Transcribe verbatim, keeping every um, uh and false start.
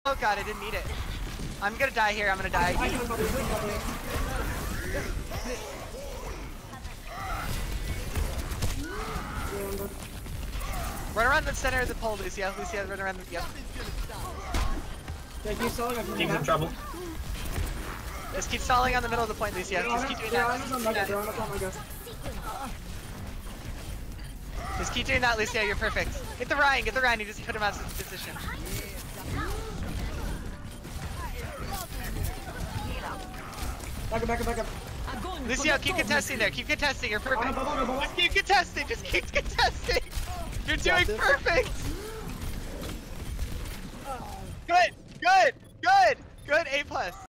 Oh god, I didn't need it. I'm gonna die here, I'm gonna die. I can probably Run around the center of the pole, Lucio. Lucio, run around the. Yep. Yeah, keep stalling. Team's in trouble. Just keep stalling on the middle of the point, Lucio. Just keep doing that. Just keep doing that, Lucio. You're perfect. Get the Ryan. Get the Ryan. You just put him out of position. Back up, back up, back up. Lucio, keep contesting there. Keep contesting. You're perfect. Just keep contesting. Just keep contesting. You're doing perfect. Good. Good. Good. Good. A plus.